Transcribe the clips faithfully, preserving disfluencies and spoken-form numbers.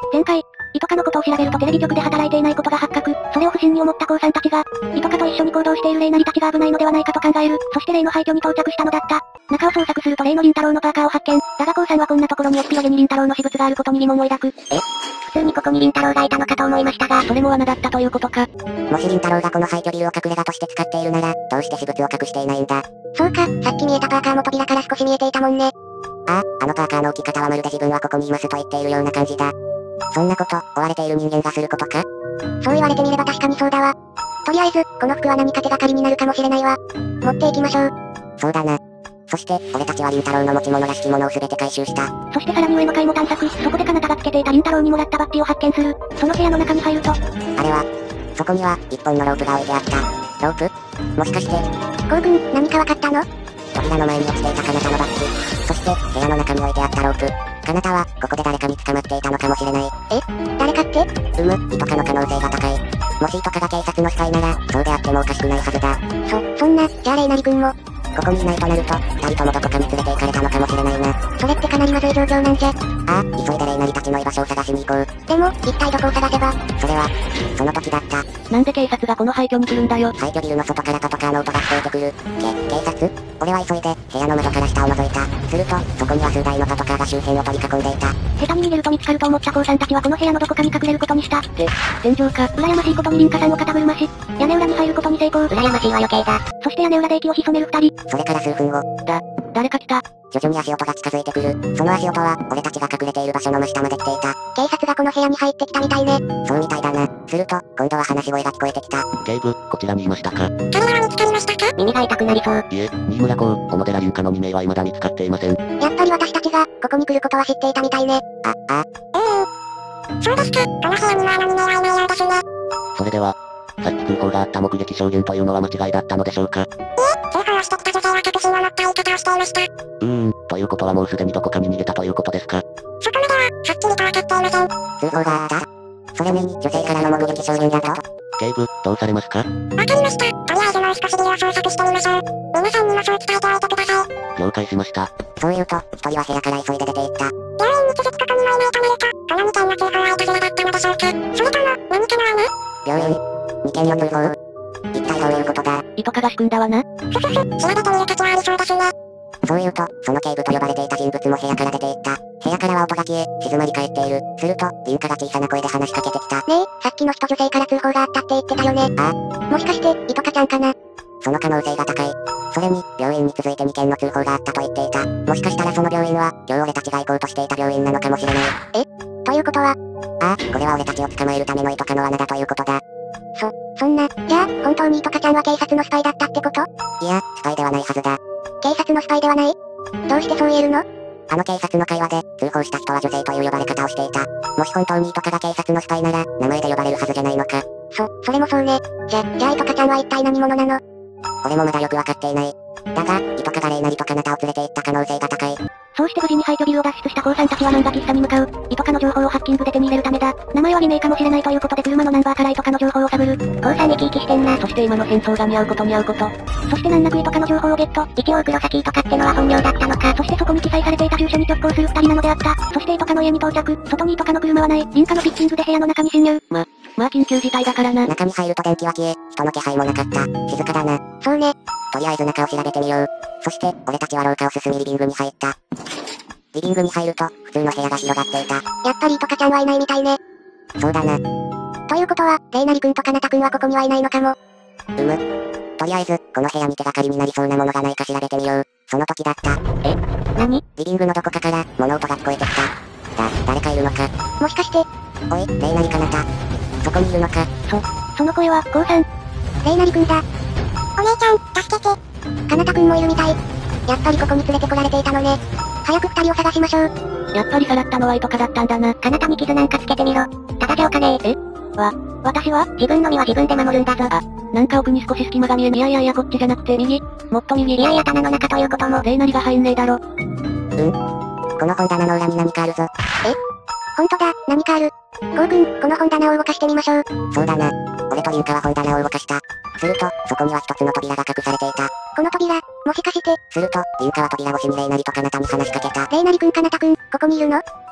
前回、イトカのことを調べるとテレビ局で働いていないことが発覚。それを不審に思ったコウさんたちが、イトカと一緒に行動しているレイナリたちが危ないのではないかと考える。そしてレイの廃墟に到着したのだった。中を捜索するとレイのリンタロウのパーカーを発見。だがコウさんはこんなところにおっぴろげにリンタロウの私物があることに疑問を抱く。 え普通にここにリンタロウがいたのかと思いましたが、 それも罠だったということか。 もしリンタロウがこの廃墟ビルを隠れ家として使っているなら、どうして私物を隠していないんだ。そうか、さっき見えたパーカーも扉から少し見えていたもんね。ああ、あのパーカーの置き方はまるで自分はここにいますと言っているような感じだ。そんなこと、追われている人間がすることか？そう言われてみれば確かにそうだわ。とりあえず、この服は何か手がかりになるかもしれないわ。持っていきましょう。そうだな。そして、俺たちはリンタロウの持ち物らしきものを全て回収した。 そしてさらに上の階も探索。そこでカナタがつけていたリンタロウにもらったバッジを発見する。その部屋の中に入ると、 あれは、そこには、一本のロープが置いてあった。ロープ？もしかして、コウ君、何かわかったの？扉の前に落ちていたカナタのバッジ。そして、部屋の中に置いてあったロープ。カナタは、ここで誰かに捕まっていたのかもしれない。え？誰かって？うむ、イトカの可能性が高い。もしイトカが警察のスパイなら、そうであってもおかしくないはずだ。そ、そんな、じゃあレイナリ君も、ここにいないとなると、二人ともどこかに連れて行かれたのかもしれないな。それってかなりまずい状況なんじゃ。ああ、急いでレイナリたちの居場所を探しに行こう。でも、一体どこを探せば？それは、その時だった。 なんで警察がこの廃墟に来るんだよ。 廃墟ビルの外からパトカーの音が聞こえてくる。け、警察？俺は急いで、部屋の窓から下を覗いた。すると、そこには数台のパトカーが周辺を取り囲んでいた。 下手に逃げると見つかると思ったコウさんたちはこの部屋のどこかに隠れることにした。で、天井か。羨ましいことにリンカさんを肩車し、屋根裏に入ることに成功。 羨ましいは余計だ。 そして屋根裏で息を潜める二人。 それから数分後。 だ、誰か来た。 徐々に足音が近づいてくる。その足音は、俺たちが隠れている場所の真下まで来ていた。警察がこの部屋に入ってきたみたいね。そうみたいだな。すると、今度は話し声が聞こえてきた。 警部、こちらにいましたか？ 彼らは見つかりましたか？耳が痛くなりそう。 いえ、新村公、小野寺優香のにめいは未だ見つかっていません。 やっぱり私たちが、ここに来ることは知っていたみたいね。あ、あ。ええー。そうですか。この部屋にはあのにめいはいないようですね。 それでは、さっき通報があった目撃証言というのは間違いだったのでしょうか？ いえ、通報をしてきた女性は確信を持った言い方をしていました。 うーん、ということはもうすでにどこかに逃げたということですか？ そこまでは、はっきりとわかっていません。通報があった。それに、女性からの目撃証言だと。 警部、どうされますか？わかりました。とりあえずもう少しビルを捜索してみましょう。皆さんにもそう伝えておいてください。 了解しました。 そう言うと、一人は部屋から急いで出て行った。病院に続くことにもいないとなると、このにけんの通報はいたずらだったのでしょうか？それとも、何かの穴？病院？にけんの通報？一体どういうことだ？ イトカが仕組んだわな。 ふふふ、調べてみる価値はありそうですね。そう言うと、その警部と呼ばれていた人物も部屋から出て行った。部屋からは音が消え、静まり返っている。すると、リンカが小さな声で話しかけてきた。ねえ、さっきの人女性から通報があったって言ってたよね。ああ。もしかして、イトカちゃんかな？その可能性が高い。それに、病院に続いてにけんの通報があったと言っていた。もしかしたらその病院は、今日俺たちが行こうとしていた病院なのかもしれない。え？ということは？ああ、これは俺たちを捕まえるためのイトカの罠だということだ。そ、そんな、じゃあ、本当にイトカちゃんは警察のスパイだったってこと？いや、スパイではないはずだ。警察のスパイではない？どうしてそう言えるの？あの警察の会話で、通報した人は女性という呼ばれ方をしていた。もし本当にイトカが警察のスパイなら、名前で呼ばれるはずじゃないのか。そ、それもそうね。じゃ、じゃあイトカちゃんは一体何者なの？俺もまだよくわかっていない。だが、イトカがレイナリとカナタを連れて行った可能性が高い。 そうして無事に廃墟ビルを脱出したコウさんたちは漫画喫茶に向かう。イトカの情報をハッキングで手に入れるためだ。名前は偽名かもしれないということで車のナンバーからイトカの情報を探る。コウさんに聞きしてんな。そして今の戦争が似合うこと似合うこと。そして難なくイトカの情報をゲット。一応黒崎イトカってのは本名だったのか。そしてそこに記載されていた住所に直行する二人なのであった。そしてイトカの家に到着。外にイトカの車はない。リンカのピッチングで部屋の中に侵入。ま、まあ緊急事態だからな。 中に入ると電気は消え、人の気配もなかった。静かだな。そうね。とりあえず中を調べてみよう。そして、俺たちは廊下を進みリビングに入った。リビングに入ると、普通の部屋が広がっていた。やっぱりイトカちゃんはいないみたいね。そうだな。ということは、レイナリ君とカナタ君はここにはいないのかも。うむ。とりあえず、この部屋に手がかりになりそうなものがないか調べてみよう。その時だった。え？何？リビングのどこかから、物音が聞こえてきた。だ、誰かいるのか。もしかして。おい、レイナリカナタ。そこにいるのか。 そ、その声は、コウさん。 レイナリ君だ。お姉ちゃん、助けて。カナタ君もいるみたい。やっぱりここに連れてこられていたのね。早く二人を探しましょう。 やっぱりさらったのはイトカだったんだな。 カナタに傷なんかつけてみろ。ただじゃおかねえ。 え？わ、私は自分の身は自分で守るんだぞ。 あ、なんか奥に少し隙間が見え、いやいやいやこっちじゃなくて右。もっと右。 いやいや棚の中ということも。 レイナリが入んねえだろ。 うん？この本棚の裏に何かあるぞ。え？ほんとだ、何かある。コウ君、この本棚を動かしてみましょう。そうだな。俺とリンカは本棚を動かした。すると、そこには一つの扉が隠されていた。この扉、もしかして。すると、リンカは扉越しにレイナリとカナタに話しかけた。レイナリ君カナタ君、ここにいるの？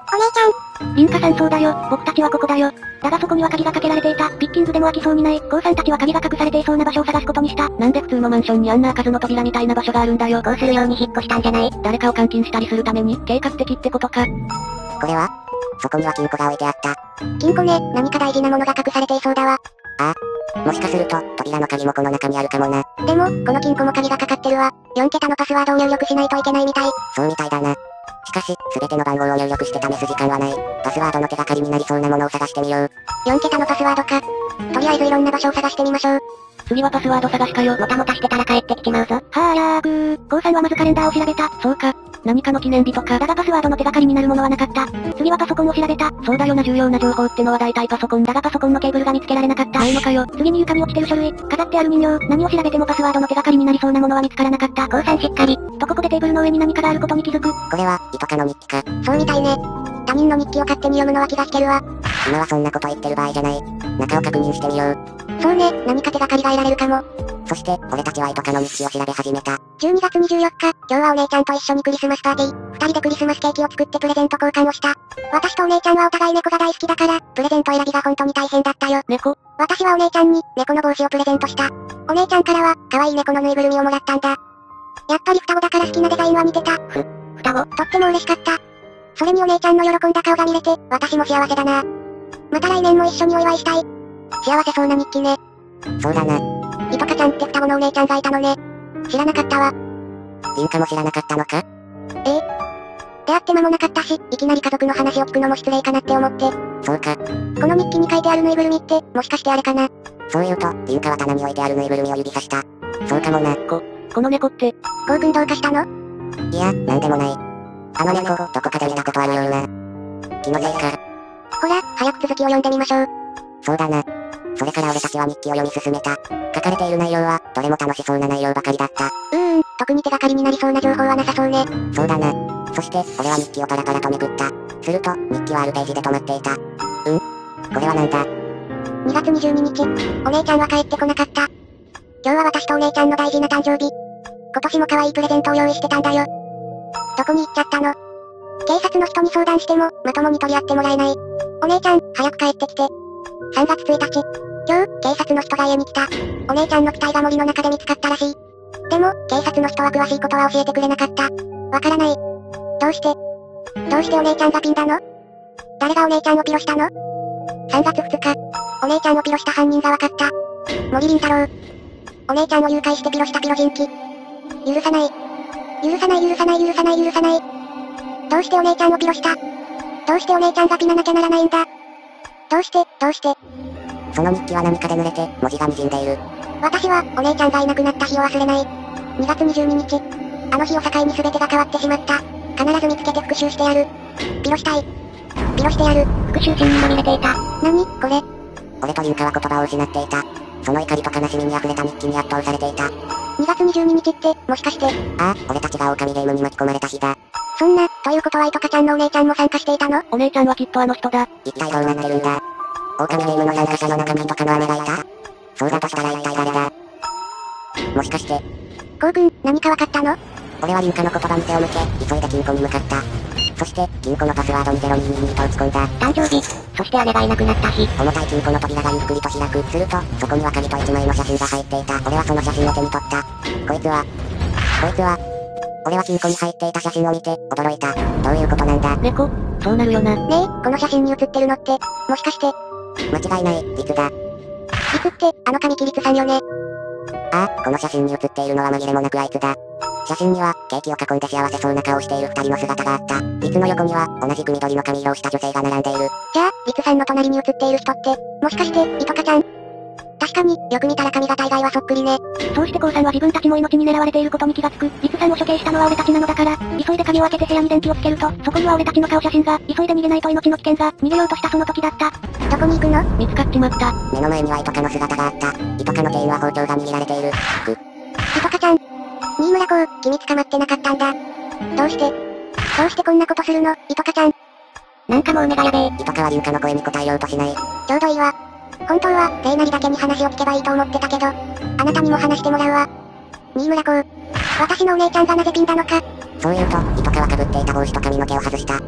ちゃん。 凛花さんそうだよ、僕たちはここだよ。だがそこには鍵がかけられていた。ピッキングでも開きそうにない。コウさんたちは鍵が隠されていそうな場所を探すことにした。なんで普通のマンションにあんな開かずの扉みたいな場所があるんだよ。 こうするように引っ越したんじゃない？ 誰かを監禁したりするために、計画的ってことか。 これはそこには金庫が置いてあった。 金庫ね、何か大事なものが隠されていそうだわ。 ああ。もしかすると、扉の鍵もこの中にあるかもな。 でも、この金庫も鍵がかかってるわ。よんけたのパスワードを入力しないといけないみたい。 そうみたいだな。しかし、すべての番号を入力して試す時間はない。パスワードの手がかりになりそうなものを探してみよう。 よんけたのパスワードか。とりあえずいろんな場所を探してみましょう。 次はパスワード探しかよ。 もたもたしてたら帰ってきちまうぞ。 はあやーぐー。コウさんはまずカレンダーを調べた。そうか。何かの記念日とか。だがパスワードの手がかりになるものはなかった。次はパソコンを調べた。そうだよな、重要な情報ってのは大体パソコン。だがパソコンのケーブルが見つけられなかった。ないのかよ。次に床に落ちてる書類、飾ってある人形、何を調べてもパスワードの手がかりになりそうなものは見つからなかった。 コウさんしっかり。 とここでテーブルの上に何かがあることに気づく。 これは、イトカの日記か。 そうみたいね。他人の日記を勝手に読むのは気が引けるわ。 今はそんなこと言ってる場合じゃない。中を確認してみよう。 そうね、何か手がかりが得られるかも。 そして、俺たちはイトカの日記を調べ始めた。 じゅうにがつにじゅうよっか、今日はお姉ちゃんと一緒にクリスマスパーティー。二人でクリスマスケーキを作ってプレゼント交換をした。私とお姉ちゃんはお互い猫が大好きだから、プレゼント選びが本当に大変だったよ。 猫。 私はお姉ちゃんに、猫の帽子をプレゼントした。お姉ちゃんからは、可愛い猫のぬいぐるみをもらったんだ。やっぱり双子だから好きなデザインは見てた。 ふ、双子。 とっても嬉しかった。それにお姉ちゃんの喜んだ顔が見れて、私も幸せだな。また来年も一緒にお祝いしたい。幸せそうな日記ね。 そうだな。 いとかちゃんって双子のお姉ちゃんがいたのね。知らなかったわ。 凛花も知らなかったのか？ ええ。出会って間もなかったし、いきなり家族の話を聞くのも失礼かなって思って。 そうか。 この日記に書いてあるぬいぐるみって、もしかしてあれかな？ そう言うと、凛花は棚に置いてあるぬいぐるみを指さした。そうかもな。 こ、この猫って。 こうくんどうかしたの？ いや、なんでもない。あの猫、どこかで見たことあるような。気のせいか。 ほら、早く続きを読んでみましょう。 そうだな。それから俺たちは日記を読み進めた。書かれている内容は、どれも楽しそうな内容ばかりだった。 うーん、特に手がかりになりそうな情報はなさそうね。 そうだな。そして、俺は日記をパラパラとめくった。すると、日記はあるページで止まっていた。うん？これはなんだ？ にがつにじゅうににち、お姉ちゃんは帰ってこなかった。今日は私とお姉ちゃんの大事な誕生日。今年も可愛いプレゼントを用意してたんだよ。どこに行っちゃったの？警察の人に相談しても、まともに取り合ってもらえない。お姉ちゃん、早く帰ってきて。さんがつついたち。今日、警察の人が家に来た。お姉ちゃんの機体が森の中で見つかったらしい。でも、警察の人は詳しいことは教えてくれなかった。わからない。どうしてどうしてお姉ちゃんがピンだの？誰がお姉ちゃんをピロしたの？ さんがつふつか、お姉ちゃんをピロした犯人がわかった。森林太郎。お姉ちゃんを誘拐してピロしたピロ人気。許さない。許さない許さない許さない許さない。どうしてお姉ちゃんをピロした？どうしてお姉ちゃんがピナなきゃならないんだ？どうして、どうして。 その日記は何かで濡れて、文字が滲んでいる。 私は、お姉ちゃんがいなくなった日を忘れない。にがつにじゅうににち。あの日を境に全てが変わってしまった。必ず見つけて復讐してやる。ピロしたい。ピロしてやる。復讐心にまみれていた。何これ。 俺と凛花は言葉を失っていた。その怒りと悲しみに溢れた日記に圧倒されていた。 にがつにじゅうににちって、もしかして。 ああ、俺たちが狼ゲームに巻き込まれた日だ。 そんな、ということはいとかちゃんのお姉ちゃんも参加していたの？ お姉ちゃんはきっとあの人だ。 一体どうなってるんだ？狼ゲームの参加者の中にとかの姉がいた？そうだとしたら一体誰だ？もしかして。 こうくん、何かわかったの？ 俺は凛花の言葉に手を向け、急いで金庫に向かった。そして、金庫のパスワードにゼロにににと打ち込んだ。 誕生日、そして姉がいなくなった日。 重たい金庫の扉がゆっくりと開く。すると、そこには鍵と一枚の写真が入っていた。俺はその写真を手に取った。こいつは、こいつは、俺は金庫に入っていた写真を見て、驚いた。どういうことなんだ？ 猫？そうなるよな。 ねえ、この写真に写ってるのって、もしかして。 間違いない、律だ。 律って、あの神木律さんよね。 ああ、この写真に写っているのは紛れもなくあいつだ。写真には、ケーキを囲んで幸せそうな顔をしている二人の姿があった。律の横には、同じく緑の髪色をした女性が並んでいる。 じゃあ、律さんの隣に写っている人って、もしかして、いとかちゃん？確かに、よく見たら髪型以外はそっくりね。 そうしてコウさんは自分たちも命に狙われていることに気がつく。律さんを処刑したのは俺たちなのだから、急いで鍵を開けて部屋に電気をつけると、そこには俺たちの顔写真が、急いで逃げないと命の危険が、逃げようとしたその時だった。 どこに行くの？ 見つかっちまった。 目の前にはイトカの姿があった。イトカの手には包丁が握られている。く。 いとかちゃん。新村こう、君捕まってなかったんだ。どうして、どうしてこんなことするの、いとかちゃん。なんかもう目がやべえ。 イトカは凛花の声に答えようとしない。 ちょうどいいわ。本当は、聖なりだけに話を聞けばいいと思ってたけど、あなたにも話してもらうわ。新村こう、私のお姉ちゃんがなぜピンだのか。 そう言うと、イトカは被っていた帽子と髪の毛を外した。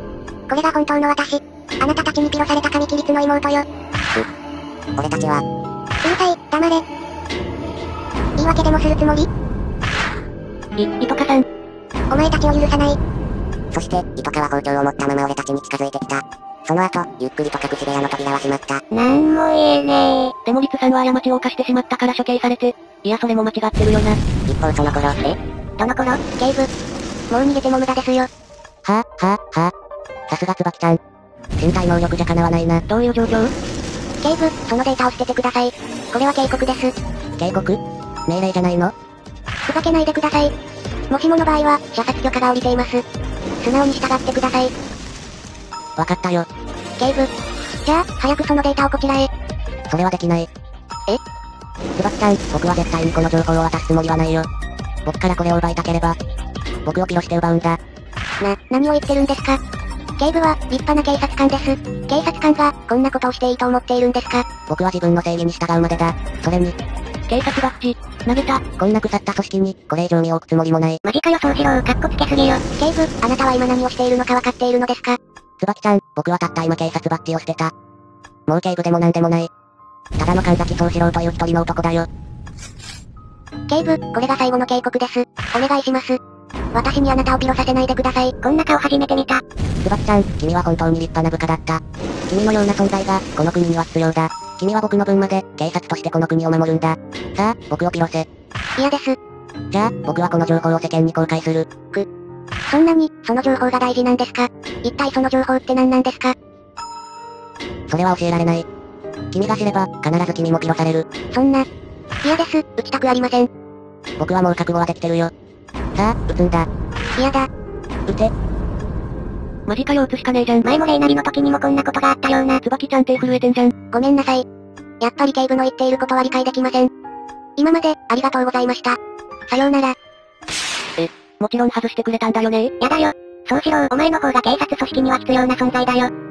これが本当の私。あなたたちにピロされた神規律の妹よ。 俺たちは。 うるさい、黙れ。言い訳でもするつもり？ い、イトカさん。 お前たちを許さない。 そして、イトカは包丁を持ったまま俺たちに近づいてきた。その後、ゆっくりと隠し部屋の扉は閉まった。 なんも言えねえ。 でもリツさんは過ちを犯してしまったから処刑されて、いやそれも間違ってるよな。 一方その頃、 えどの頃？警部。もう逃げても無駄ですよ。 はぁ、はぁ、はぁ。さすが椿ちゃん。身体能力じゃ叶わないな。 どういう状況？ 警部、そのデータを捨ててください。これは警告です。 警告？命令じゃないの？ ふざけないでください。もしもの場合は、射殺許可が下りています。素直に従ってください。 わかったよ。 警部。じゃあ、早くそのデータをこちらへ。 それはできない。 え？ 椿ちゃん、僕は絶対にこの情報を渡すつもりはないよ。僕からこれを奪いたければ、僕をピロして奪うんだ。 な、何を言ってるんですか？警部は、立派な警察官です。警察官が、こんなことをしていいと思っているんですか？ 僕は自分の正義に従うまでだ。それに、 警察バッジ、投げた。 こんな腐った組織に、これ以上身を置くつもりもない。 マジかよそうしろー、かっこつけすぎよ。警部、あなたは今何をしているのかわかっているのですか？ 椿ちゃん、僕はたった今警察バッジを捨てた。もう警部でもなんでもない。ただの神崎宗志郎という一人の男だよ。 警部、これが最後の警告です。お願いします。私にあなたをピロさせないでください。こんな顔初めて見た。 椿ちゃん、君は本当に立派な部下だった。君のような存在が、この国には必要だ。君は僕の分まで、警察としてこの国を守るんだ。さあ、僕をピロせ。 嫌です。 じゃあ、僕はこの情報を世間に公開する。 く、そんなに、その情報が大事なんですか？一体その情報って何なんですか？ それは教えられない。君が知れば、必ず君もピロされる。 そんな。嫌です、撃ちたくありません。 僕はもう覚悟はできてるよ。さあ、撃つんだ。 嫌だ。 撃て。 マジかよ撃つしかねえじゃん。 前もレイナリの時にもこんなことがあったような。 椿ちゃん手震えてんじゃん。 ごめんなさい。やっぱり警部の言っていることは理解できません。今まで、ありがとうございました。さようなら。 え、もちろん外してくれたんだよね？ やだよ。そうしろ、お前の方が警察組織には必要な存在だよ。